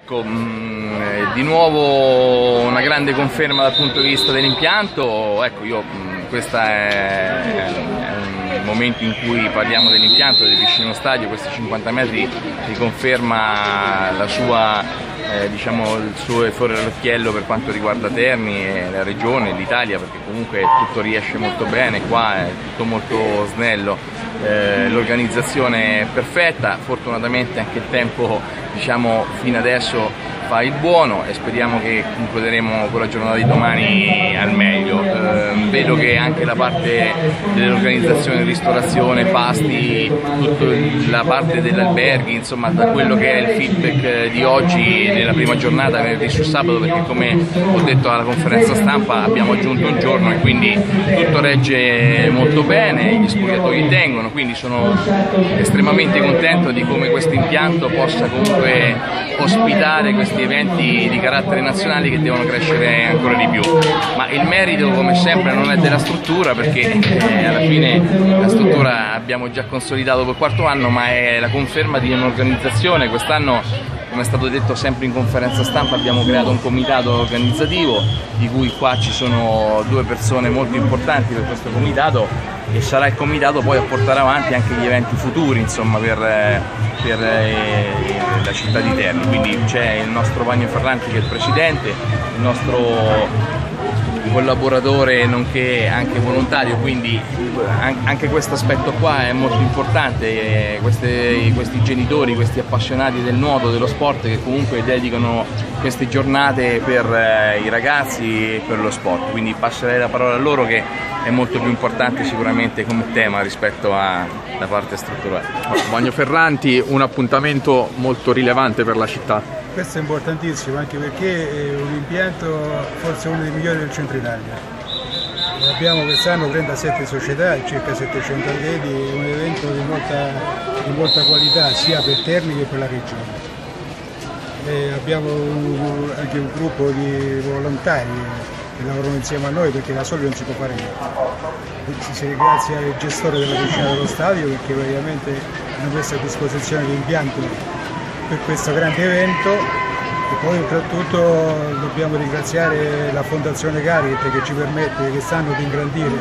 Ecco, di nuovo una grande conferma dal punto di vista dell'impianto. Ecco, questo è un momento in cui parliamo dell'impianto, delle piscine allo stadio. Questi 50 metri riconferma la sua, il suo fuori all'occhiello per quanto riguarda Terni e la regione, l'Italia, perché comunque tutto riesce molto bene, qua è tutto molto snello, l'organizzazione è perfetta, fortunatamente anche il tempo fino adesso fa il buono e speriamo che concluderemo con la giornata di domani al meglio. Vedo che anche la parte dell'organizzazione, ristorazione, pasti, tutta la parte degli alberghi, insomma, da quello che è il feedback di oggi nella prima giornata, venerdì su sabato, perché come ho detto alla conferenza stampa abbiamo aggiunto un giorno e quindi tutto regge molto bene, gli spogliatoi tengono, quindi sono estremamente contento di come questo impianto possa comunque ospitare questi eventi di carattere nazionale che devono crescere ancora di più. Ma il merito, come sempre, non è della struttura, perché alla fine la struttura abbiamo già consolidato per il quarto anno, ma è la conferma di un'organizzazione. Quest'anno, come è stato detto sempre in conferenza stampa, abbiamo creato un comitato organizzativo, di cui qua ci sono 2 persone molto importanti per questo comitato, e sarà il comitato poi a portare avanti anche gli eventi futuri, insomma, per la città di Terni. Quindi c'è il nostro Vagno Ferranti che è il presidente, il nostro collaboratore nonché anche volontario, quindi anche questo aspetto qua è molto importante. Questi genitori, questi appassionati del nuoto, dello sport, che comunque dedicano queste giornate per i ragazzi e per lo sport, quindi passerei la parola a loro, che è molto più importante sicuramente come tema rispetto alla parte strutturale. Vagno Ferranti, un appuntamento molto rilevante per la città. Questo è importantissimo, anche perché è un impianto forse uno dei migliori del centro Italia. Abbiamo quest'anno 37 società e circa 700 atleti, un evento di molta qualità sia per Terni che per la regione. Abbiamo anche un gruppo di volontari che lavorano insieme a noi, perché da soli non si può fare niente. Si ringrazia il gestore della piscina dello stadio, perché veramente hanno messo a disposizione l'impianto per questo grande evento, e poi oltretutto dobbiamo ringraziare la Fondazione Caritas, che ci permette quest'anno di ingrandire,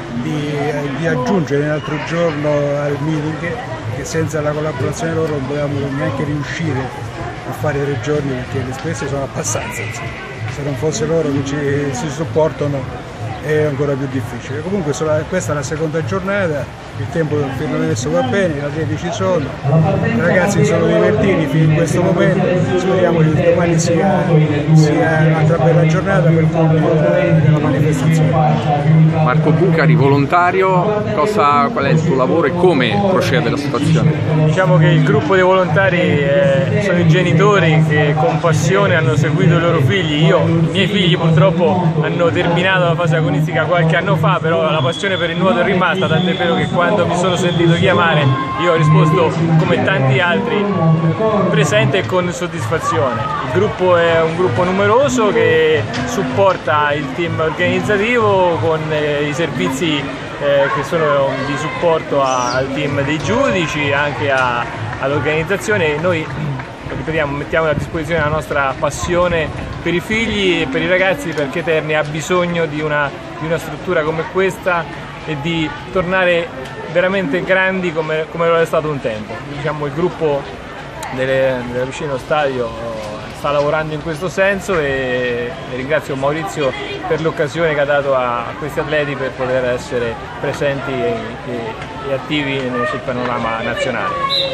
di aggiungere un altro giorno al meeting, che senza la collaborazione loro non potevamo neanche riuscire a fare 3 giorni, perché le spese sono abbastanza, se non fosse loro che ci supportano è ancora più difficile. Comunque questa è la seconda giornata, il tempo fino adesso va bene, gli atleti ci sono, i ragazzi sono divertiti fino in questo momento, speriamo che domani sia un'altra bella giornata per il pubblico della manifestazione. Marco Bucari, volontario, qual è il tuo lavoro e come procede la situazione? Diciamo che il gruppo dei volontari sono i genitori che con passione hanno seguito i loro figli. I miei figli purtroppo hanno terminato la fase agonistica qualche anno fa, però la passione per il nuoto è rimasta, tant'è vero che quando mi sono sentito chiamare io ho risposto come tanti altri presente e con soddisfazione. Il gruppo è un gruppo numeroso che supporta il team organizzativo con i servizi che sono di supporto al team dei giudici, anche all'organizzazione. Noi, ripetiamo, mettiamo a disposizione la nostra passione per i figli e per i ragazzi, perché Terni ha bisogno di una struttura come questa e di tornare veramente grandi come lo è stato un tempo. Diciamo, il gruppo della piscina allo stadio sta lavorando in questo senso, e ringrazio Maurizio per l'occasione che ha dato a questi atleti per poter essere presenti e attivi sul panorama nazionale.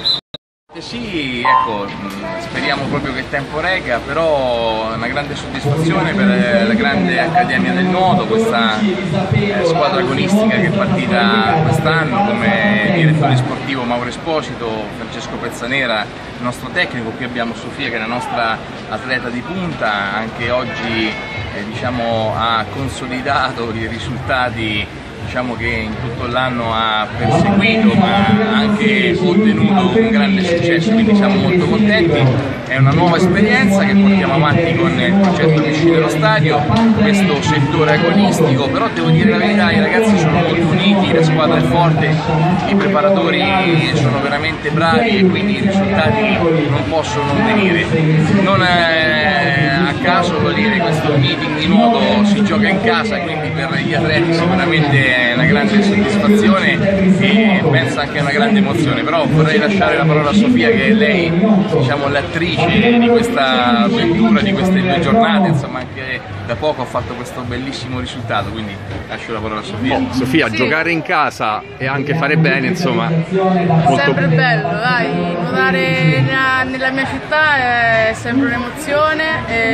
Sì, ecco, speriamo proprio che il tempo regga, però è una grande soddisfazione per la grande Accademia del Nuoto, questa squadra agonistica che è partita quest'anno, come direttore sportivo Mauro Esposito, Francesco Pezzanera, il nostro tecnico. Qui abbiamo Sofia, che è la nostra atleta di punta, anche oggi ha consolidato i risultati diciamo che in tutto l'anno ha perseguito ma ha anche ottenuto un grande successo, quindi siamo molto contenti. È una nuova esperienza che portiamo avanti con il progetto Amici dello Stadio, questo settore agonistico, però devo dire la verità, i ragazzi sono molto uniti, la squadra è forte, i preparatori sono veramente bravi e quindi i risultati non possono non venire. Non è a caso, vuol dire, questo meeting di nuoto si gioca in casa, quindi per gli atleti sicuramente è una grande soddisfazione e penso anche una grande emozione, però vorrei lasciare la parola a Sofia, che è lei, diciamo, l'attrice di questa avventura, di queste 2 giornate, insomma anche da poco ha fatto questo bellissimo risultato, quindi lascio la parola a Sofia. Sofia, sì, giocare in casa e anche fare bene, insomma, molto... sempre bello, dai, nuotare nella mia città è sempre un'emozione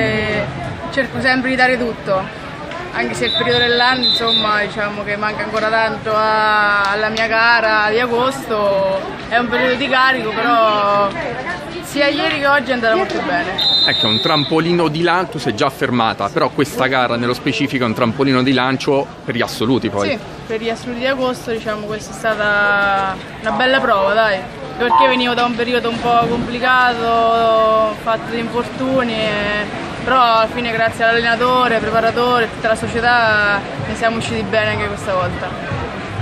e cerco sempre di dare tutto, anche se il periodo dell'anno, insomma, diciamo che manca ancora tanto alla mia gara di agosto, è un periodo di carico, però sia ieri che oggi è andata molto bene. Ecco, un trampolino di lancio, tu sei già fermata, però questa gara nello specifico è un trampolino di lancio per gli assoluti poi. Sì, per gli assoluti di agosto, diciamo, questa è stata una bella prova, dai, perché venivo da un periodo un po' complicato, fatto di infortuni, però alla fine grazie all'allenatore, al preparatore e tutta la società ne siamo usciti bene anche questa volta.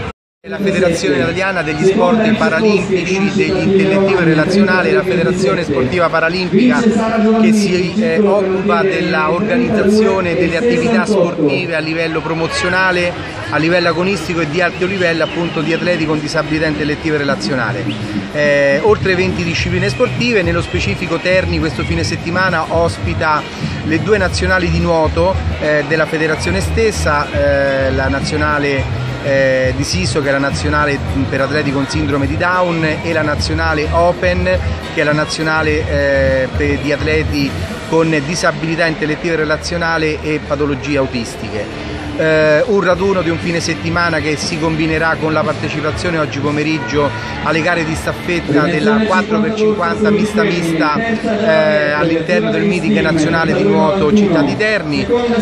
La Federazione Italiana degli Sport Paralimpici, degli Intellettivi Relazionali, la Federazione Sportiva Paralimpica che si occupa dell'organizzazione delle attività sportive a livello promozionale, a livello agonistico e di alto livello, appunto, di atleti con disabilità intellettiva e relazionale. Oltre 20 discipline sportive, nello specifico Terni questo fine settimana ospita le 2 nazionali di nuoto della federazione stessa, la nazionale di Siso, che è la nazionale per atleti con sindrome di Down, e la nazionale Open, che è la nazionale di atleti con disabilità intellettiva e relazionale e patologie autistiche. Un raduno di un fine settimana che si combinerà con la partecipazione oggi pomeriggio alle gare di staffetta della 4x50 mista all'interno del meeting nazionale di nuoto Città di Terni,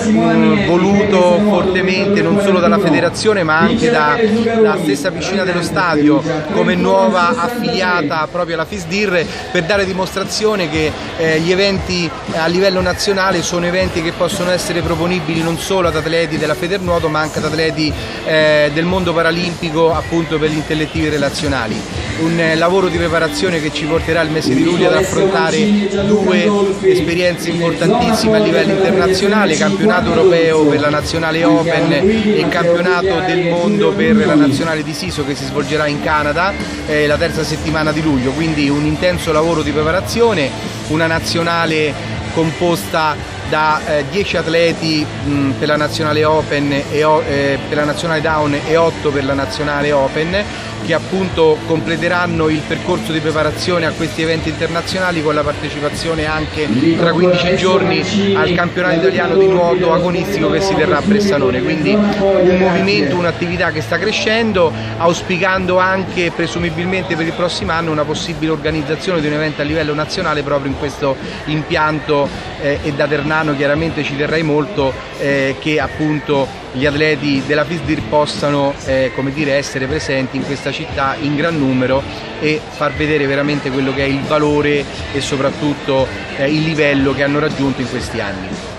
voluto fortemente non solo dalla federazione ma anche dalla stessa piscina dello stadio come nuova affiliata proprio alla FISDIR, per dare dimostrazione che gli eventi a livello nazionale sono eventi che possono essere proponibili non solo ad atleti della Federnuoto ma anche ad atleti del mondo paralimpico, appunto per gli intellettivi relazionali. Un lavoro di preparazione che ci porterà il mese di luglio ad affrontare 2 esperienze importantissime a livello internazionale, campionato europeo per la nazionale Open e campionato del mondo per la nazionale di Siso, che si svolgerà in Canada la 3ª settimana di luglio, quindi un intenso lavoro di preparazione, una nazionale composta da 10 atleti per la nazionale Open e per la nazionale Down e 8 per la nazionale Open, che appunto completeranno il percorso di preparazione a questi eventi internazionali, con la partecipazione anche tra 15 giorni al campionato italiano di nuoto agonistico che si terrà a Bressanone. Quindi un movimento, un'attività che sta crescendo, auspicando anche presumibilmente per il prossimo anno una possibile organizzazione di un evento a livello nazionale proprio in questo impianto, e da Ternano chiaramente ci terrei molto che appunto gli atleti della FISDIR possano come dire, essere presenti in questa città in gran numero e far vedere veramente quello che è il valore e soprattutto il livello che hanno raggiunto in questi anni.